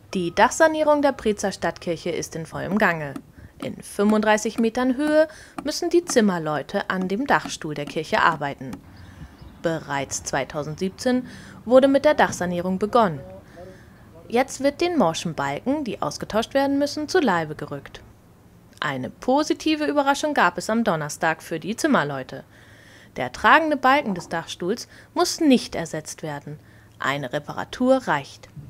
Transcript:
Die Dachsanierung der Preetzer Stadtkirche ist in vollem Gange. In 35 Metern Höhe müssen die Zimmerleute an dem Dachstuhl der Kirche arbeiten. Bereits 2017 wurde mit der Dachsanierung begonnen. Jetzt wird den morschen Balken, die ausgetauscht werden müssen, zu Leibe gerückt. Eine positive Überraschung gab es am Donnerstag für die Zimmerleute. Der tragende Balken des Dachstuhls muss nicht ersetzt werden. Eine Reparatur reicht.